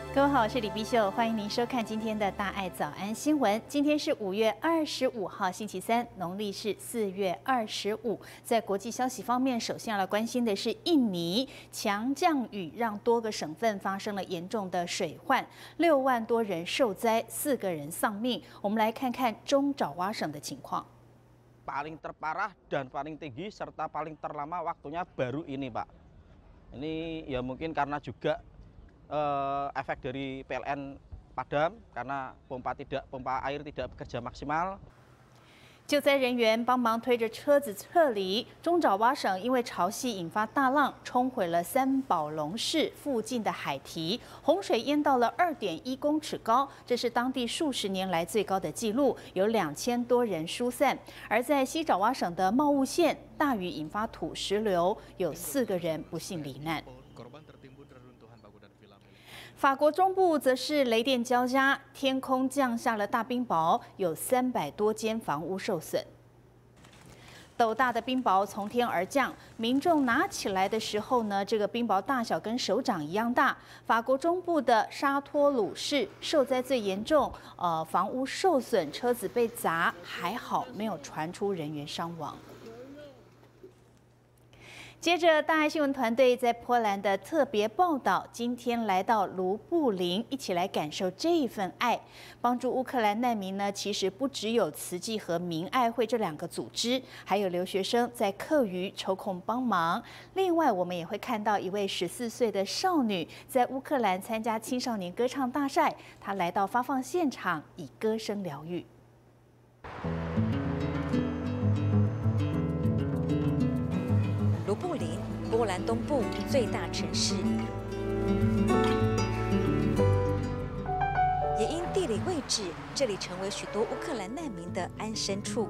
各位好，我是李碧秀，欢迎您收看今天的大爱早安新闻。今天是5月25号，星期三，农历是4月25。在国际消息方面，首先要来关心的是印尼强降雨让多个省份发生了严重的水患，6万多人受灾，4个人丧命。我们来看看中爪哇省的情况。 Paling terparah dan paling tinggi serta paling terlama waktunya baru ini, Pak. Ini ya mungkin karena juga efek dari PLN padam karena pompa air tidak bekerja maksimal。 救灾人员帮忙推着车子撤离。中爪哇省因为潮汐引发大浪，冲毁了三宝龙市附近的海堤，洪水淹到了2.1公尺高，这是当地数十年来最高的纪录，有2000多人疏散。而在西爪哇省的茂雾县，大雨引发土石流，有4个人不幸罹难。法国中部则是雷电交加，天空降下了大冰雹，有300多间房屋受损。斗大的冰雹从天而降，民众拿起来的时候呢，这个冰雹大小跟手掌一样大。法国中部的沙托鲁市受灾最严重，房屋受损，车子被砸，还好没有传出人员伤亡。接着，大爱新闻团队在波兰的特别报道，今天来到卢布林，一起来感受这一份爱。帮助乌克兰难民呢，其实不只有慈济和民爱会这2个组织，还有留学生在课余抽空帮忙。另外，我们也会看到一位14岁的少女在乌克兰参加青少年歌唱大赛，她来到发放现场，以歌声疗愈。 卢布林，波兰东部最大城市，也因地理位置，这里成为许多乌克兰难民的安身处。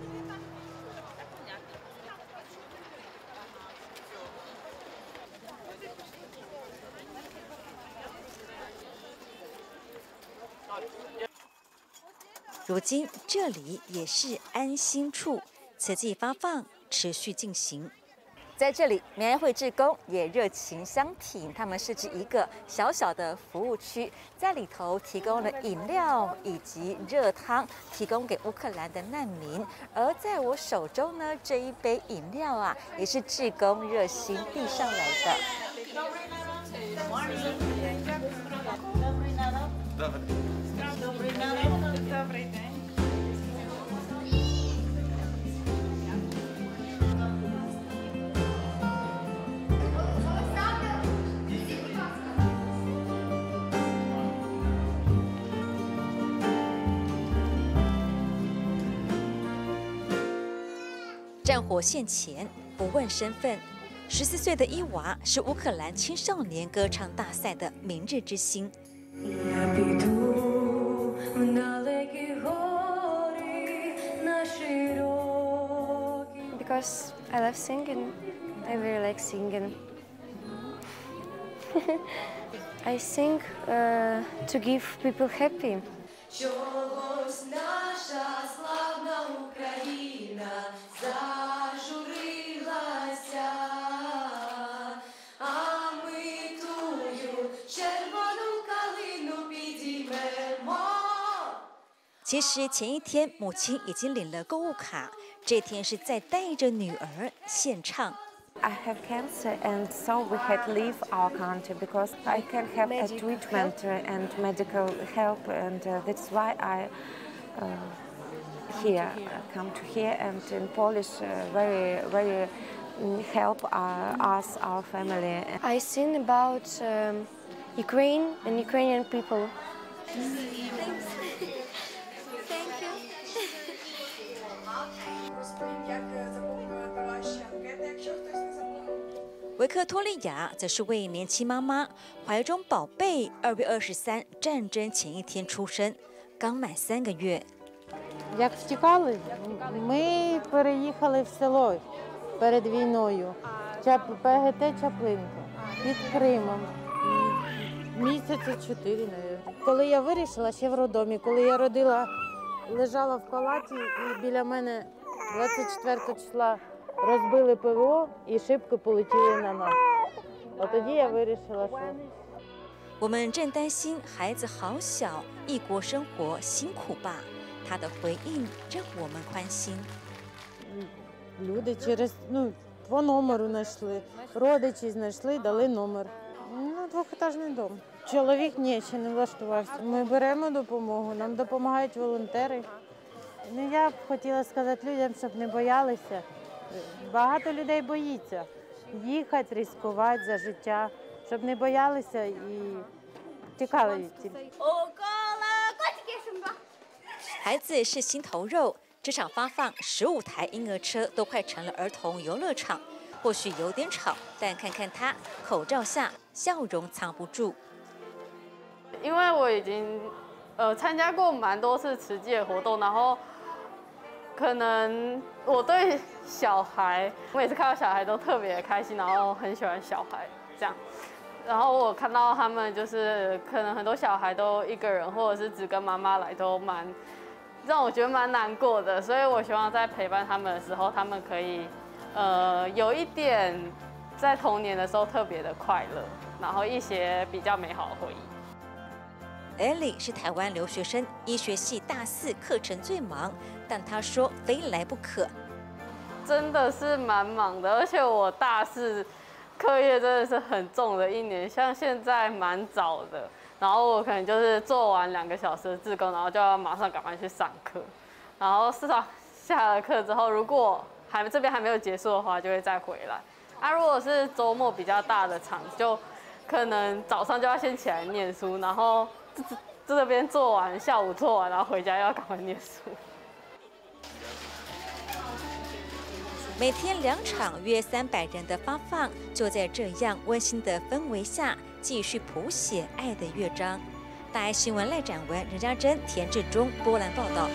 如今，这里也是安心处，慈济发放持续进行。在这里，民爱会志工也热情相挺，他们设置一个小小的服务区，在里头提供了饮料以及热汤，提供给乌克兰的难民。而在我手中呢，这一杯饮料啊，也是志工热心递上来的。战火现前，不问身份，14岁的伊娃是乌克兰青少年歌唱大赛的明日之星。 Because I love singing, I really like singing. I sing to give people happy. 其实前一天，母亲已经领了购物卡，这天是在带着女儿献唱。 I have cancer, and so we had to leave our country because I can't have a treatment and medical help, and that's why I come to here, and in Polish very help us, our family. I sing about Ukraine and Ukrainian people. Thank you. 维克托利亚则是位年轻妈妈，怀中宝贝2月23战争前一天出生，刚满3个月。 Як втікали, ми переїхали в село перед війною, ПГТ Чаплинка, під Кримом. Місяці 4, мабуть. Коли я вирішила, ще в роддомі, коли я родила, лежала в палаті і біля мене 24 числа розбили ПВО і шибки полетіли на нас. От тоді я вирішила, що 我们正担心孩子好小，异国生活辛苦吧？他的回应让我们宽心。 Люди через по номеру знайшли, родичі знайшли, дали номер. Двохетажний дом. Чоловік ні, ще не влаштувався. Ми беремо допомогу, нам допомагають волонтери. Я б хотіла сказати людям, щоб не боялися. Багато людей боїться їхати, ризикувати за життя, щоб не боялися і тікали від цього. 孩子是心头肉，这场发放15台婴儿车都快成了儿童游乐场。或许有点吵，但看看他口罩下笑容藏不住。 因为我已经参加过蛮多次慈济的活动，然后可能我对小孩，我每次看到小孩都特别开心，然后很喜欢小孩这样。然后我看到他们就是可能很多小孩都一个人，或者是只跟妈妈来，都让我觉得蛮难过的。所以我希望在陪伴他们的时候，他们可以有一点在童年的时候特别的快乐，然后一些比较美好的回忆。 Ellie 是台湾留学生，医学系大4课程最忙，但她说非来不可。 真的是蛮忙的，而且我大4课业真的是很重的一年，像现在蛮早的，然后我可能就是做完2个小时的志工，然后就要马上赶快去上课，然后下了课之后，如果这边还没有结束的话，就会再回来。如果是周末比较大的场，就可能早上就要先起来念书，然后这边做完，下午做完，然后回家又要赶快念书。 每天2场约300人的发放，就在这样温馨的氛围下，继续谱写爱的乐章。大爱新闻赖展文、任家珍、田志忠、波兰报道。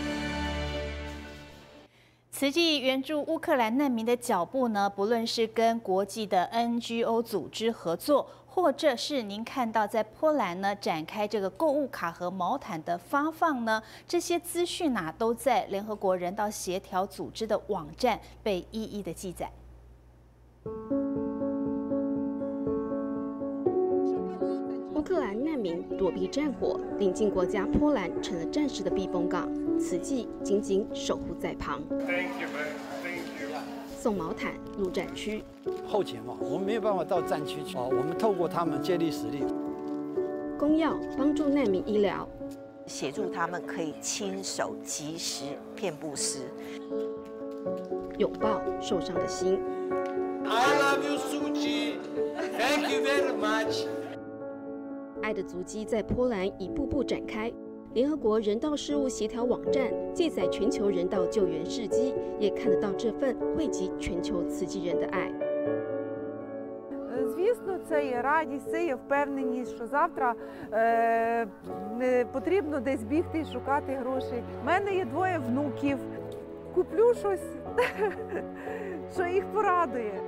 慈济援助乌克兰难民的脚步呢，不论是跟国际的 NGO 组织合作，或者是您看到在波兰呢展开这个购物卡和毛毯的发放呢，这些资讯啊都在联合国人道协调组织的网站被一一的记载。 乌克兰难民躲避战火，邻近国家波兰成了战时的避风港，慈济紧紧守护在旁。送毛毯入战区， 后勤嘛，我们没有办法到战区去，我们透过他们借力使力， 供药帮助难民医疗， 协助他们可以亲手及时遍布施， 拥抱受伤的心。 I love you, Suchi. Thank you very much. 爱的足迹在波兰一步步展开。联合国人道事务协调网站记载全球人道救援事迹，也看得到这份惠及全球慈济人的爱。 Звісно, це є радість, це є впевненість, що завтра не потрібно десь бігти і шукати грошей. У мене є 2 внуків. Куплю щось, що їх порадує.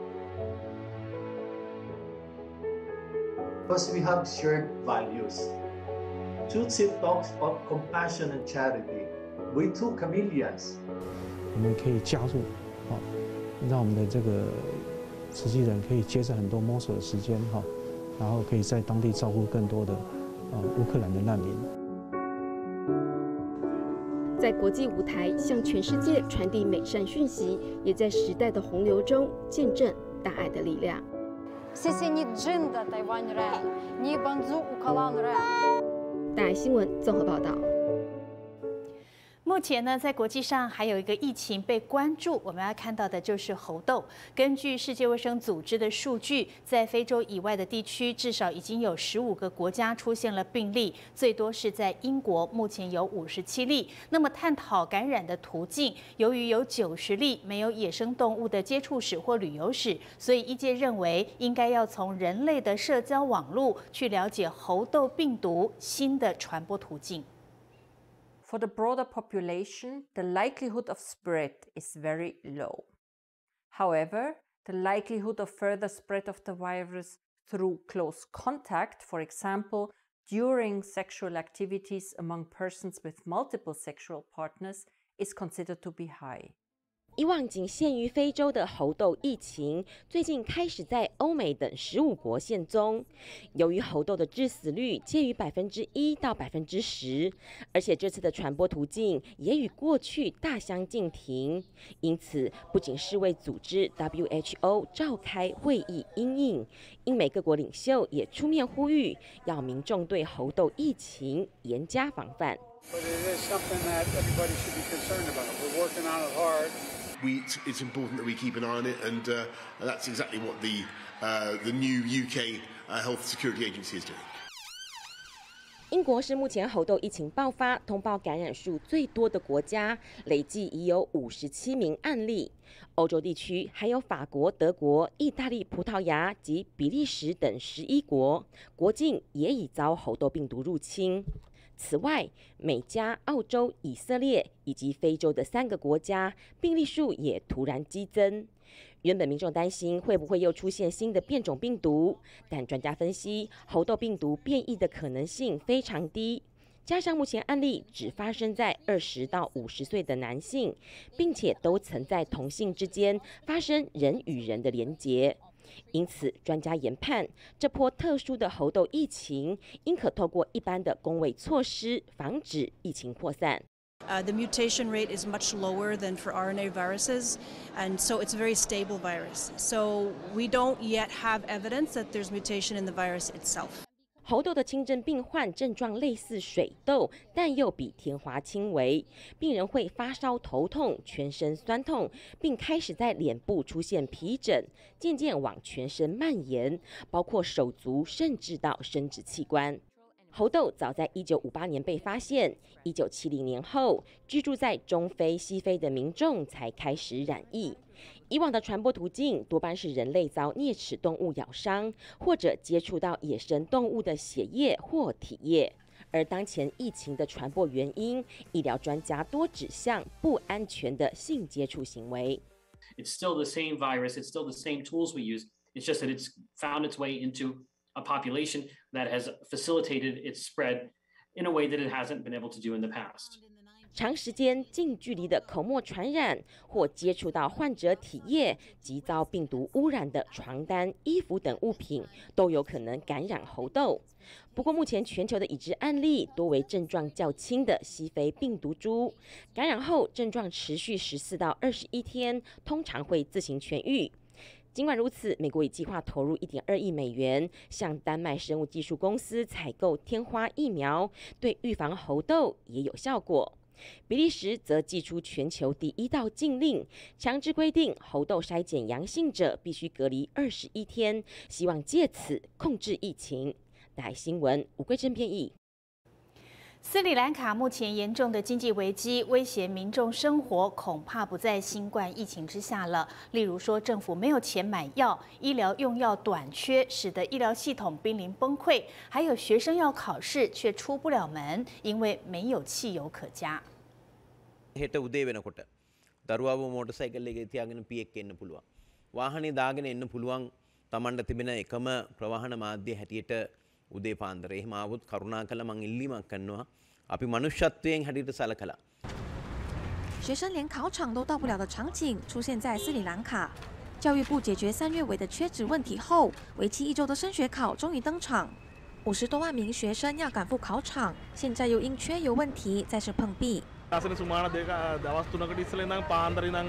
Because we have shared values. Tutsi talks about compassion and charity. We too chameleons. 我们可以加入，让我们的这个慈济人可以节省很多摸索的时间，然后可以在当地照顾更多的乌克兰的难民。 在国际舞台向全世界传递美善讯息，也在时代的洪流中见证大爱的力量。大爱新闻综合报道。 目前呢，在国际上还有一个疫情被关注，我们要看到的就是猴痘。根据世界卫生组织的数据，在非洲以外的地区，至少已经有15个国家出现了病例，最多是在英国，目前有57例。那么，探讨感染的途径，由于有90例没有野生动物的接触史或旅游史，所以医界认为应该要从人类的社交网络去了解猴痘病毒新的传播途径。 For the broader population, the likelihood of spread is very low. However, the likelihood of further spread of the virus through close contact, for example, during sexual activities among persons with multiple sexual partners, is considered to be high. 以往仅限于非洲的猴痘疫情，最近开始在欧美等15国现踪。由于猴痘的致死率介于1%到10%，而且这次的传播途径也与过去大相径庭，因此不仅世卫组织 WHO 召开会议因应，英美各国领袖也出面呼吁，要民众对猴痘疫情严加防范。 But it is something that everybody should be concerned about. We're working on it hard. It's important that we keep an eye on it, and that's exactly what the new UK Health Security Agency is doing. 英国是目前猴痘疫情爆发、通报感染数最多的国家，累计已有57名案例。欧洲地区还有法国、德国、意大利、葡萄牙及比利时等11国，国境也已遭猴痘病毒入侵。此外，美加、澳洲、以色列以及非洲的3个国家病例数也突然激增。原本民众担心会不会又出现新的变种病毒，但专家分析，猴痘病毒变异的可能性非常低。加上目前案例只发生在20到50岁的男性，并且都曾在同性之间发生人与人的连结。因此，专家研判，这波特殊的猴痘疫情应可透过一般的公卫措施，防止疫情扩散。 The mutation rate is much lower than for RNA viruses, and so it's a very stable virus. So we don't yet have evidence that there's mutation in the virus itself. 猴痘的轻症病患症状类似水痘，但又比天花轻微。病人会发烧、头痛、全身酸痛，并开始在脸部出现皮疹，渐渐往全身蔓延，包括手足，甚至到生殖器官。猴痘早在1958年被发现，1970年后，居住在中非、西非的民众才开始染疫。以往的传播途径多半是人类遭啮齿动物咬伤，或者接触到野生动物的血液或体液。而当前疫情的传播原因，医疗专家多指向不安全的性接触行为。 It's still the same virus. It's still the same tools we use. It's just that it's found its way into a population that has facilitated its spread in a way that it hasn't been able to do in the past. 长时间近距离的口沫传染，或接触到患者体液及遭病毒污染的床单、衣服等物品，都有可能感染猴痘。不过，目前全球的已知案例多为症状较轻的西非病毒株，感染后症状持续14到21天，通常会自行痊愈。尽管如此，美国已计划投入1.2亿美元，向丹麦生物技术公司采购天花疫苗，对预防猴痘也有效果。比利时则祭出全球第1道禁令，强制规定猴痘筛检阳性者必须隔离21天，希望借此控制疫情。大爱新闻吴桂珍编译。 斯里兰卡目前严重的经济危机威胁民众生活，恐怕不在新冠疫情之下了。例如说，政府没有钱买药，医疗用药短缺，使得医疗系统濒临崩溃；还有学生要考试却出不了门，因为没有汽油可加。 හෙට උදේ වෙනකොට දරුවාව motor cycle එකේ තියාගෙන පියෙක් එන්න පුළුවන්. වාහනේ දාගෙන එන්න පුළුවන්. Tamanට තිබෙන එකම ප්‍රවාහන මාධ්‍ය හැටියට උදේ පාන්දර. එහෙම ආවොත් කරුණාකරලා මං ඉල්ලීමක් කරනවා. අපි මනුෂ්‍යත්වයෙන් හැටියට සලකලා. 学生连考场都到不了的场景出现在斯里兰卡。教育部解决3月尾的缺职问题后，为期1周的升学考终于登场。50多万名学生要赶赴考场，现在又因缺油问题再次碰壁。 අසන සුමාන දෙක දවස් 3කට ඉස්සෙල්ලා ඉඳන් පාන්දර ඉඳන්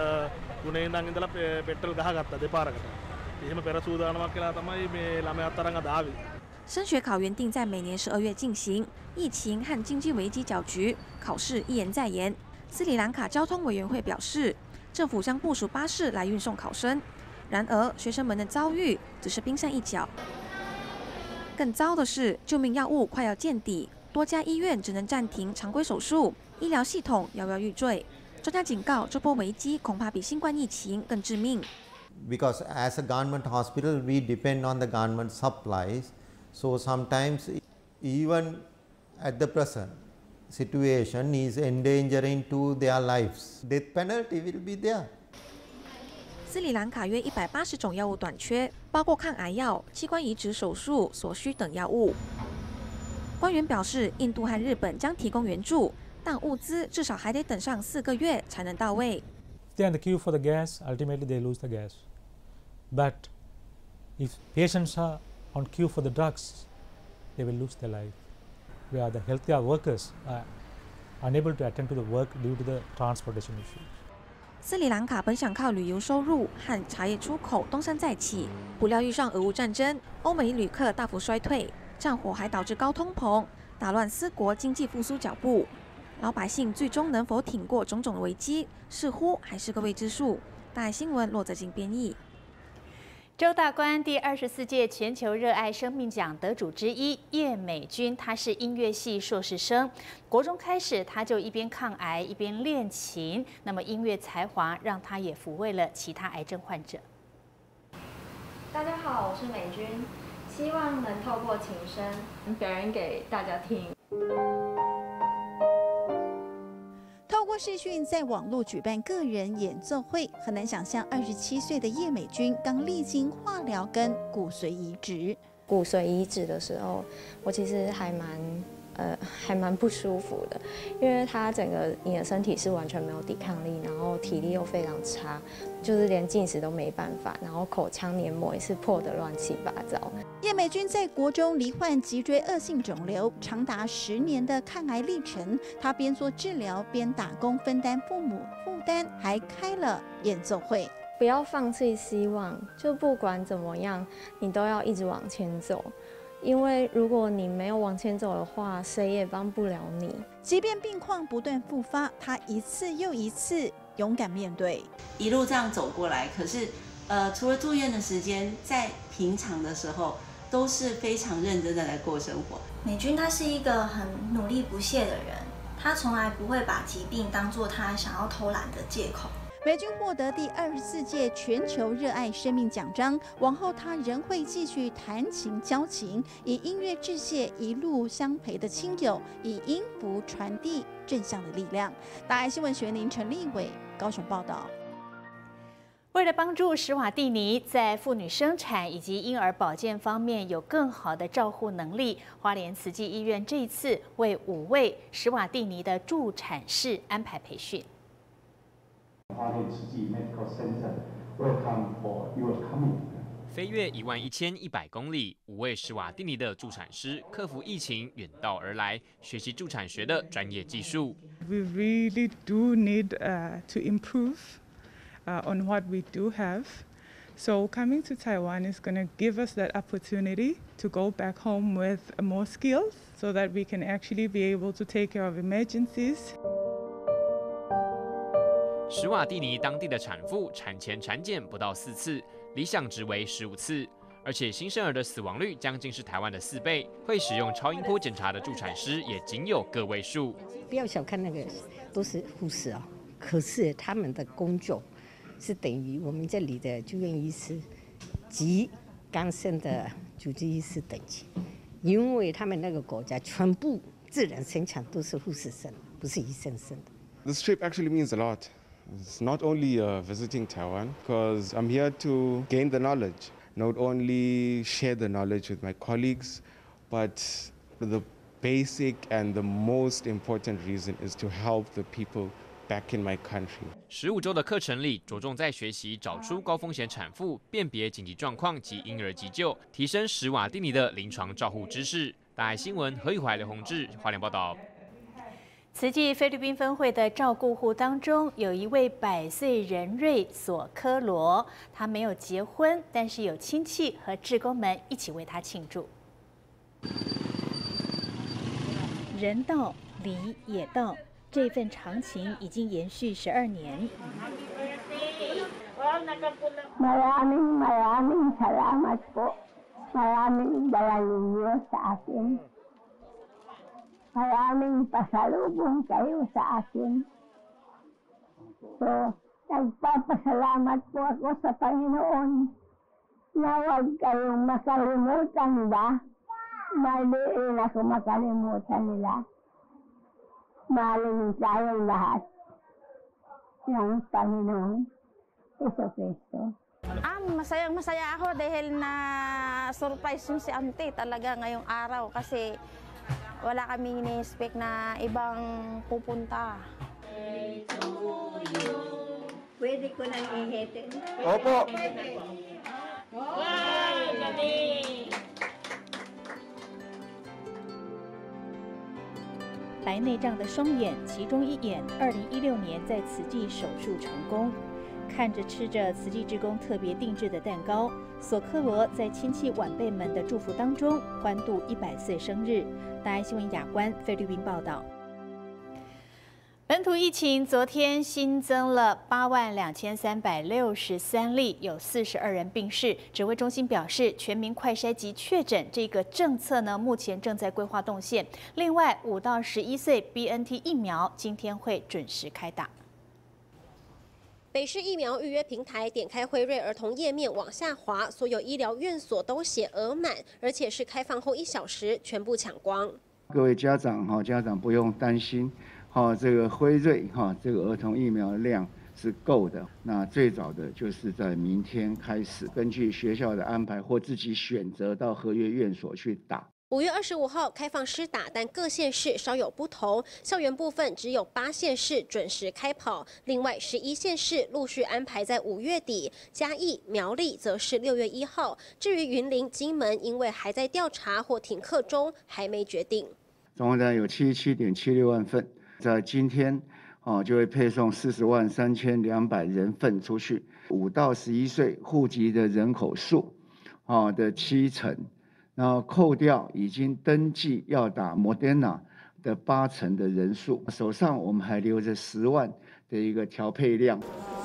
3 ඉඳන් ඉඳලා පෙට්‍රල් ගහගත්තා දෙපාරකට. එහෙම පෙර සූදානමක් කියලා තමයි මේ ළමයාත් අරන් අද ආවේ. 升学考原定在每年12月进行，疫情和经济危机搅局，考试一延再延。斯里兰卡交通委员会表示，政府将部署巴士来运送考生。然而，学生们的遭遇只是冰山一角。更糟的是，救命药物快要见底，多家医院只能暂停常规手术。 医疗系统摇摇欲坠，专家警告，这波危机恐怕比新冠疫情更致命。 Because as a government hospital, we depend on the government supplies. So sometimes, even at the present situation, is endangering to their lives. Death penalty will be there. 斯里兰卡约180种药物短缺，包括抗癌药、器官移植手术所需等药物。官员表示，印度和日本将提供援助。 但物资至少还得等上4个月才能到位。 they're in the queue for the gas, ultimately they lose the gas. But if patients are on queue for the drugs, they will lose their life. Where the healthcare workers are unable to attend to the work due to the transportation issues. 斯里兰卡本想靠旅游收入和茶叶出口东山再起，不料遇上俄乌战争，欧美旅客大幅衰退，战火还导致高通膨，打乱四国经济复苏脚步。老百姓最终能否挺过种种危机，似乎还是个未知数。大爱新闻罗泽静编译。 周大观第24届全球热爱生命奖得主之一叶美君，她是音乐系硕士生，国中开始她就一边抗癌一边练琴，那么音乐才华让她也抚慰了其他癌症患者。 大家好，我是美君，希望能透过琴声表演给大家听。 透过视讯在网络举办个人演奏会，很难想象27岁的叶美君刚历经化疗跟骨髓移植。 骨髓移植的时候，我其实还蛮不舒服的，因为它整个你的身体是完全没有抵抗力，然后体力又非常差，就是连进食都没办法，然后口腔黏膜也是破得乱七八糟。 叶美君在国中罹患脊椎恶性肿瘤，长达10年的抗癌历程，她边做治疗边打工分担父母负担，还开了演奏会。 不要放弃希望，就不管怎么样，你都要一直往前走。因为如果你没有往前走的话，谁也帮不了你。 即便病况不断复发，他一次又一次勇敢面对， 一路这样走过来。可是，除了住院的时间，在平常的时候都是非常认真的来过生活。 美君她是一个很努力不懈的人，她从来不会把疾病当作她想要偷懒的借口。 美君获得第24届全球热爱生命奖章，往后她仍会继续弹琴教琴，以音乐致谢一路相陪的亲友，以音符传递正向的力量。大爱新闻学林陈立伟高雄报道。 为了帮助史瓦蒂尼在妇女生产以及婴儿保健方面有更好的照护能力，花莲慈济医院这一次为5位史瓦蒂尼的助产士安排培训。 花莲慈济 Medical Center welcome for your coming。 飞越11100公里，5位史瓦蒂尼的助产师克服疫情，远道而来，学习助产学的专业技术。 We really do need to improve on what we do have. So coming to Taiwan is going to give us that opportunity to go back home with more skills, so that we can actually be able to take care of emergencies. 史瓦蒂尼当地的产妇产前产检不到4次，理想值为15次，而且新生儿的死亡率将近是台湾的4倍。会使用超音波检查的助产师也仅有个位数。 不要小看那个，都是护士哦，可是他们的工作是等于我们这里的住院医师及刚生的主治医师等级，因为他们那个国家全部自然生产都是护士生，不是医生生的。 This trip actually means a lot. It's not only visiting Taiwan, because I'm here to gain the knowledge, not only share the knowledge with my colleagues, but the basic and the most important reason is to help the people back in my country. 15周的课程里，着重在学习找出高风险产妇、辨别紧急状况及婴儿急救，提升史瓦蒂尼的临床照护知识。大爱新闻何宇怀、刘宏志花莲报道。 慈济菲律宾分会的照顾户当中，有一位100岁仁瑞索科罗，他没有结婚，但是有亲戚和志工们一起为他庆祝。人到礼也到，这份长情已经延续12年。 Maraming salamat po. Maraming dala ninyo sa akin. Maraming pasalubong kayo sa akin. So, nagpapasalamat po ako sa Panginoon na huwag kayong makalimutan ba? Maliin ako makalimutan nila. Mahalin tayong lahat ng Panginoon Jesucristo. Masayang-masaya ako dahil na-surprise yung si Auntie talaga ngayong araw kasi wala kami ini-expect na ibang pupunta. Pwede ko nang ihitin. Opo. Wow, galing! 白内障的双眼，其中一眼2016年在慈济手术成功。看着吃着慈济志工特别定制的蛋糕，索科罗在亲戚晚辈们的祝福当中欢度100岁生日。大爱新闻亚冠菲律宾报道。本土疫情昨天新增了82363例，有42人病逝。指挥中心表示，全民快筛及确诊这个政策呢，目前正在规划动线。另外，5到11岁 BNT 疫苗今天会准时开打。 北市疫苗预约平台点开辉瑞儿童页面往下滑，所有医疗院所都写额满，而且是开放后1小时全部抢光。 各位家长家长不用担心。这个辉瑞这个儿童疫苗量是够的。那最早的就是在明天开始，根据学校的安排或自己选择到合约院所去打。 5月25号开放施打，但各县市稍有不同。校园部分只有8县市准时开跑，另外11县市陆续安排在5月底，嘉义、苗栗则是6月1号。至于云林、金门，因为还在调查或停课中，还没决定。 总共有77.76万份。在今天，就会配送403200人份出去。5到11岁户籍的人口数，的70%，然后扣掉已经登记要打 Moderna 的80%的人数，手上我们还留着10万的一个调配量。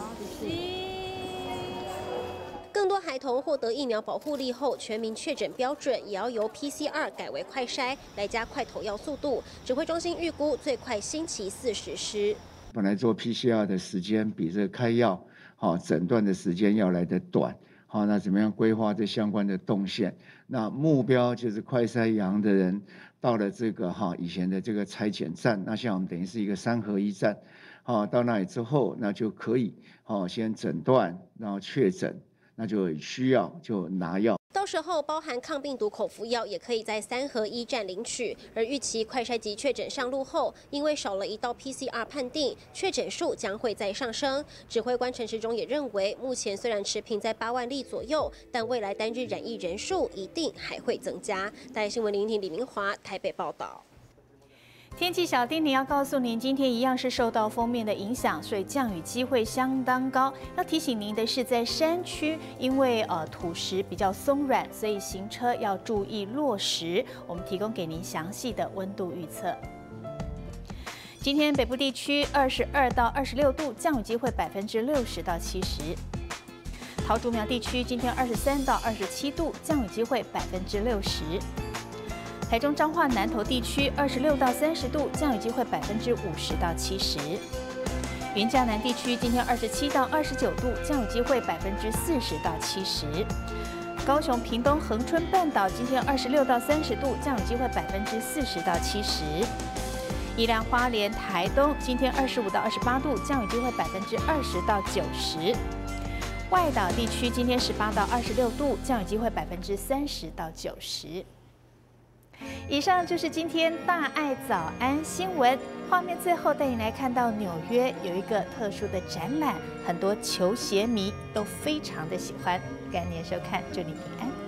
更多孩童获得疫苗保护力后，全民确诊标准也要由 PCR 改为快筛，来加快投药速度。指挥中心预估最快星期4实施。 本来做 PCR 的时间比这开药诊断的时间要来得短，那怎么样规划这相关的动线？那目标就是快筛阳的人到了这个以前的这个采检站，那像我们等于是一个3合1站，到那里之后，那就可以先诊断，然后确诊。那就需要就拿药， 到时候包含抗病毒口服药也可以在3合1站领取。而预期快筛及确诊上路后，因为少了1道 PCR 判定，确诊数将会再上升。指挥官陈时中也认为，目前虽然持平在8万例左右，但未来单日染疫人数一定还会增加。大爱新闻林婷、李明华台北报道。 天气小叮咛要告诉您，今天一样是受到锋面的影响，所以降雨机会相当高。要提醒您的是，在山区，因为土石比较松软，所以行车要注意落石。我们提供给您详细的温度预测。今天北部地区22到26度，降雨机会60%到70%。桃竹苗地区今天23到27度，降雨机会60%。台中彰化南投地区26到30度，降雨机会50%到70%。云嘉南地区今天27到29度，降雨机会40%到70%。高雄屏东恒春半岛今天26到30度，降雨机会40%到70%。宜兰花莲台东今天25到28度，降雨机会20%到90%。外岛地区今天18到26度，降雨机会30%到90%。以上就是今天大爱早安新闻。画面最后带你来看到纽约有一个特殊的展览，很多球鞋迷都非常的喜欢。感谢您收看，祝你平安。